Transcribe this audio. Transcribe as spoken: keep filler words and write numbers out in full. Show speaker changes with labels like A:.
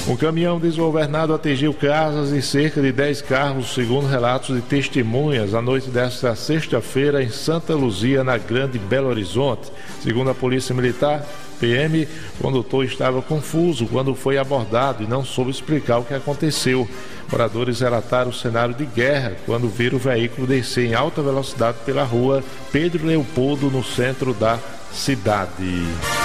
A: Um caminhão desgovernado atingiu casas e cerca de dez carros, segundo relatos de testemunhas, à noite desta sexta-feira em Santa Luzia, na Grande Belo Horizonte. Segundo a Polícia Militar, P M, o condutor estava confuso quando foi abordado e não soube explicar o que aconteceu. Moradores relataram o cenário de guerra quando viram o veículo descer em alta velocidade pela rua Pedro Leopoldo, no centro da cidade.